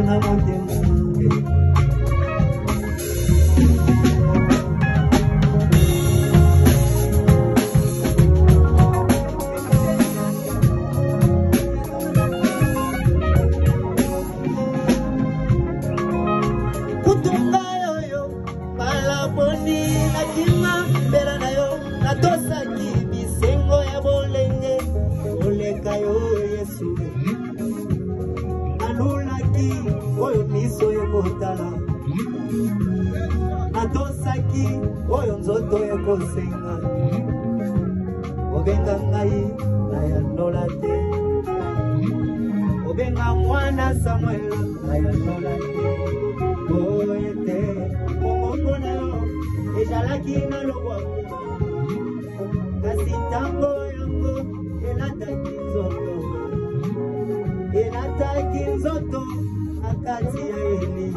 na motema Natosaki oyo nzoto ekosenga obenga ngai nayandola te obenga mwana Samuel nayandola te oye te mongongo na yo ezalaki na lobwaku kasi ntango yango elataki nzoto akati ya Eli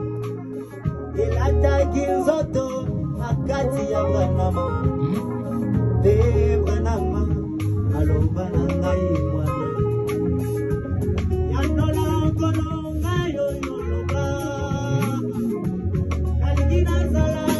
elataki nzoto akati ya Branama te Branama aloba na ngai mwana yandola nkolo ngai oyo loba nalingi nazala